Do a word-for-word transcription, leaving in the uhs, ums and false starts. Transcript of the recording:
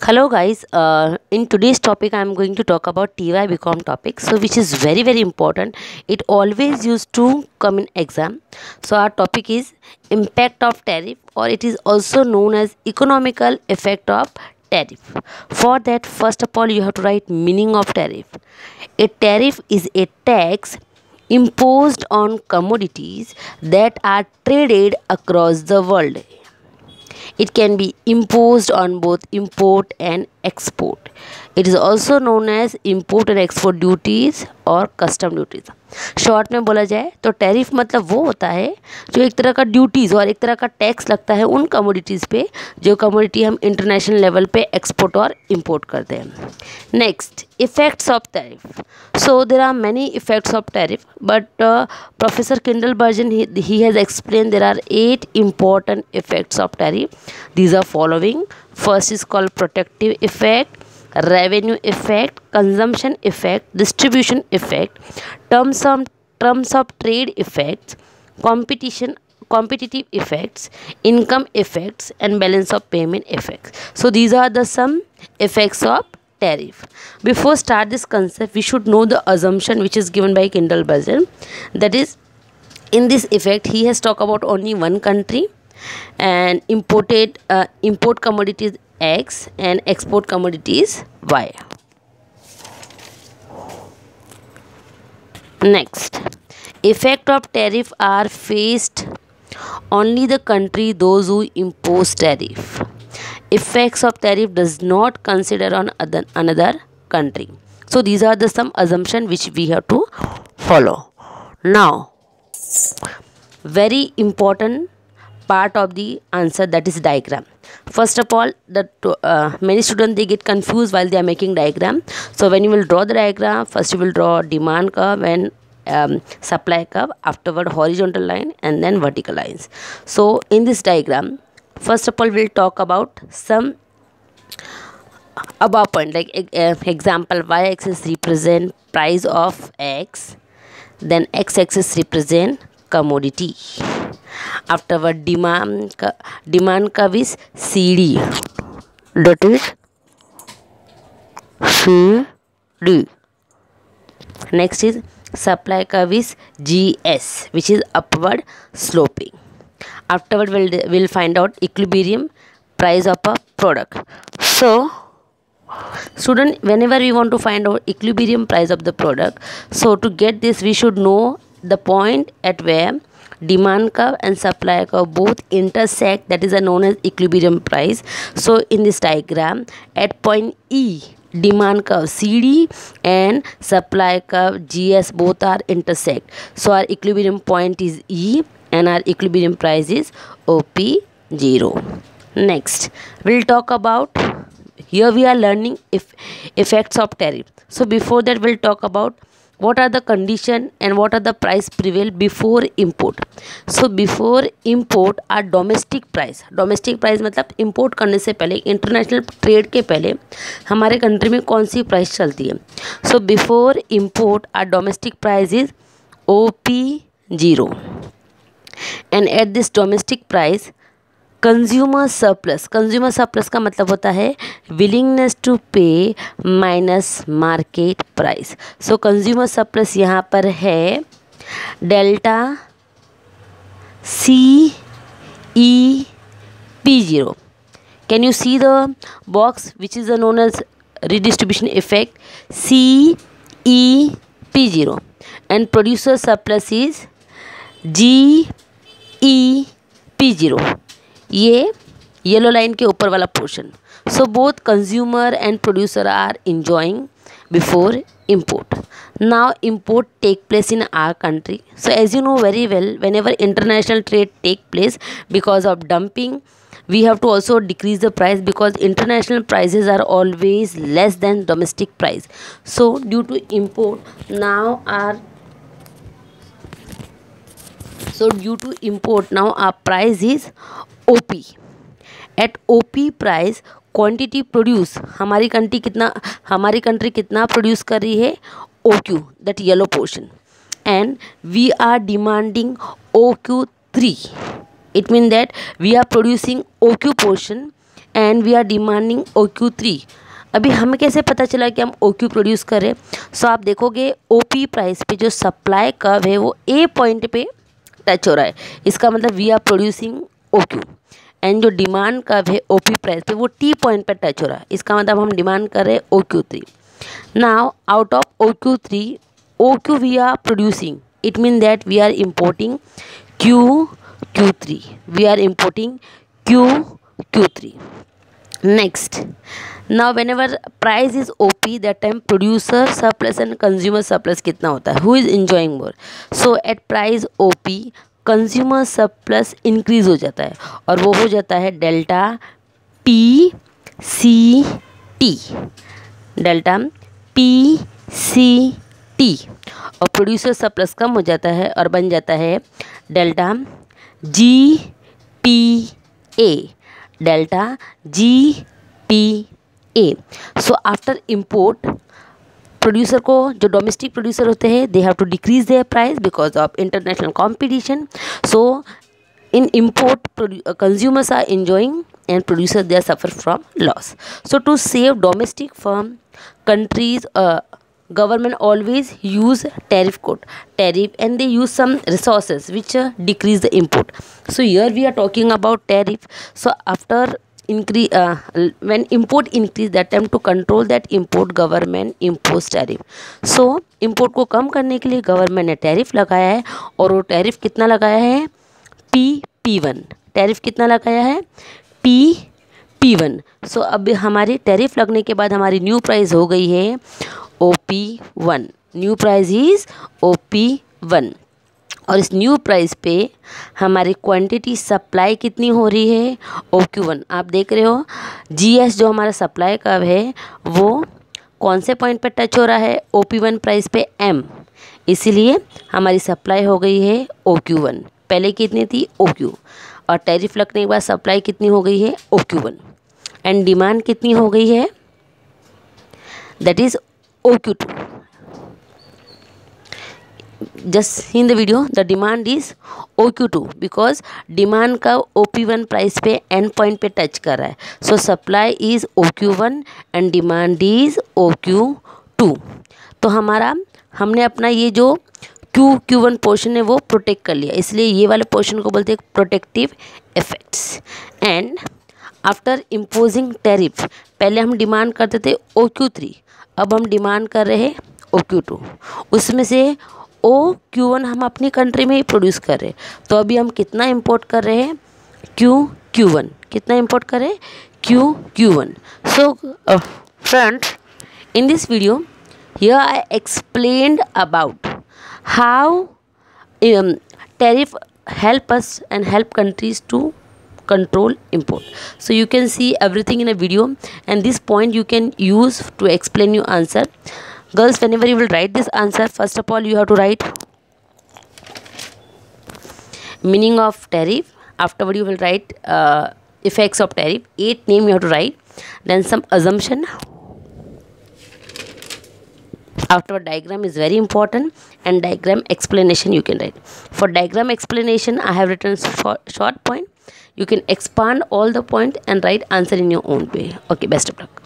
Hello guys, uh, in today's topic I am going to talk about T Y B Com topic, so which is very very important. It always used to come in exam. So our topic is impact of tariff, or it is also known as economical effect of tariff. For that, first of all you have to write meaning of tariff. A tariff is a tax imposed on commodities that are traded across the world. It can be imposed on both import and export. It is also known as import and export duties और custom duties. Short में बोला जाए तो tariff मतलब वो होता है जो एक तरह का ड्यूटीज़ और एक तरह का टैक्स लगता है उन कमोडिटीज़ पे जो कमोडिटी हम इंटरनेशनल लेवल पे एक्सपोर्ट और इंपोर्ट करते हैं. Next, effects of tariff. So there are many effects of tariff, but uh, Professor Kindlebergen he, he has explained there are eight important effects of tariff. These are following. First is called protective effect, revenue effect, consumption effect, distribution effect, terms of terms of trade effects, competition competitive effects, income effects, and balance of payment effects. So these are the some effects of tariff. Before start this concept, we should know the assumption which is given by Kindlebergen. That is, in this effect, he has talked about only one country and imported uh, import commodities X and export commodities Y. Next, effect of tariff are faced only the country those who impose tariff. Effects of tariff does not consider on other, another country. So these are the some assumption which we have to follow. Now, very important part of the answer, that is diagram. First of all, the uh, many students they get confused while they are making diagram. So when you will draw the diagram, first you will draw demand curve and um, supply curve, afterward horizontal line and then vertical lines. So in this diagram, first of all we'll talk about some above point, like uh, example, y-axis represent price of X, then x-axis represent commodity. Afterward demand demand curve is C D, that is C D. Next is supply curve is G S, which is upward sloping. Afterward we'll, we'll find out equilibrium price of a product. So student, whenever we want to find out equilibrium price of the product, so to get this we should know the point at where demand curve and supply curve both intersect, that is a known as equilibrium price. So in this diagram, at point E, demand curve C D and supply curve G S both are intersect. So our equilibrium point is E and our equilibrium price is O P zero. Next, we'll talk about, here we are learning if effects of tariff. So before that we'll talk about what are the condition and what are the price prevail before import. So before import our domestic price, domestic price मतलब import करने से पहले, international trade के पहले हमारे country में कौन सी price चलती है. So before import our domestic price is O P zero, and at this domestic price consumer surplus, consumer surplus का मतलब होता है willingness to pay minus market price. So consumer surplus यहाँ पर है delta C E P zero. Can you see the box which is known as redistribution effect C E P zero, and producer surplus is G E P zero. ये yellow line के ऊपर वाला portion. So both consumer and producer are enjoying before import. Now import take place in our country. So as you know very well, whenever international trade take place, because of dumping we have to also decrease the price, because international prices are always less than domestic price. So due to import now our so due to import now our price is O P. At O P price quantity produce हमारी country कितना हमारी country कितना produce कर रही है, O Q, that yellow portion, and we are demanding O Q three. It means that we are producing O Q portion and we are demanding O Q three. अभी हमें कैसे पता चला कि हम ओ क्यू प्रोड्यूस कर रहे हैं? सो आप देखोगे ओ पी प्राइस पे जो सप्लाई कर्व है वो ए पॉइंट पे टच हो रहा है, इसका मतलब we are producing O Q. And जो डिमांड कर्व है ओ पी प्राइस पे वो टी पॉइंट पे टच हो रहा है, इसका मतलब हम डिमांड कर रहे हैं O Q three. Now out of O Q three, O Q we are producing, it mean that we are importing Q Q3. We are importing Q Q3. Next, now whenever price is O P, that time producer surplus and consumer surplus कितना होता है? Who is enjoying more? So at price O P, consumer surplus increase हो जाता है और वो हो जाता है delta P C T, delta P C T, और प्रोड्यूसर सरप्लस कम हो जाता है और बन जाता है delta G P A, delta G P A. So after import, producer को, जो डोमेस्टिक प्रोड्यूसर होते हैं, they have to decrease their price because of international competition. So in import, consumers are enjoying and producers they are suffer from loss. So to save domestic firm, countries, uh, government always use tariff code, tariff, and they use some resources which uh, decrease the import. So here we are talking about tariff. So after increase, uh, when import increase, that time to control that import, government impose tariff. So import को कम करने के लिए government ने tariff लगाया है, और वो tariff कितना लगाया है? P P one. टैरिफ कितना लगाया है? P P one. सो अब हमारी टैरिफ लगने के बाद हमारी न्यू प्राइस हो गई है O P one. New price is O P one, और इस न्यू प्राइस पे हमारी क्वांटिटी सप्लाई कितनी हो रही है? O Q one. आप देख रहे हो जी एस जो हमारा सप्लाई कर्व है वो कौन से पॉइंट पे टच हो रहा है? ओ पी वन प्राइस पे एम, इसीलिए हमारी सप्लाई हो गई है ओ क्यू वन। पहले कितनी थी? ओ क्यू, और टैरिफ लगने के बाद सप्लाई कितनी हो गई है? O Q one, and demand कितनी हो गई है? That is O Q two. Just in the video the demand is O Q two because demand का ओ पी वन प्राइस पे एंड पॉइंट पे टच कर रहा है। So supply is O Q one and demand is O Q two. तो हमारा हमने अपना ये जो क्यू क्यू वन पोर्शन है वो प्रोटेक्ट कर लिया, इसलिए ये वाले पोर्शन को बोलते हैं protective effects. And after imposing tariff, पहले हम डिमांड करते थे ओ क्यू थ्री, अब हम डिमांड कर रहे हैं ओ क्यू टू। उसमें से ओ क्यू वन हम अपनी कंट्री में ही प्रोड्यूस कर रहे हैं, तो अभी हम कितना इंपोर्ट कर रहे हैं? Q Q one. कितना इंपोर्ट कर रहे हैं? Q Q one. So friends, in this video here I explained about how um, tariff help us and help countries to control import. So you can see everything in a video, and this point you can use to explain your answer. Girls, whenever you will write this answer, first of all you have to write meaning of tariff. Afterward you will write uh, effects of tariff. Eight name you have to write. Then some assumption. Afterward diagram is very important, and diagram explanation you can write. For diagram explanation I have written short, short point. You can expand all the point and write answer in your own way. Okay, best of luck.